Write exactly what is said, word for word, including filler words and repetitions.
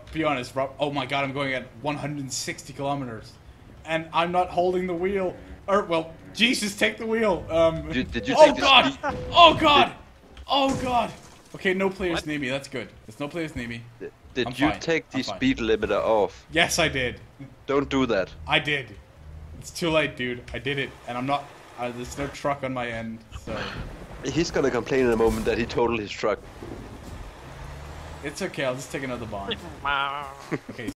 be honest, Rob. Oh my god, I'm going at one hundred sixty kilometers. And I'm not holding the wheel. Or, well, Jesus, take the wheel. Um, Did, did you oh take the god! speed? Oh god! Did, oh god! Okay, no players What? near me. That's good. There's no players near me. Did, did I'm you fine. take the I'm fine. speed limiter off? Yes, I did. Don't do that. I did. It's too late, dude. I did it, and I'm not. Uh, there's no truck on my end, so He's gonna complain in a moment that he totaled his truck. it's okay. I'll just take another bond. Okay.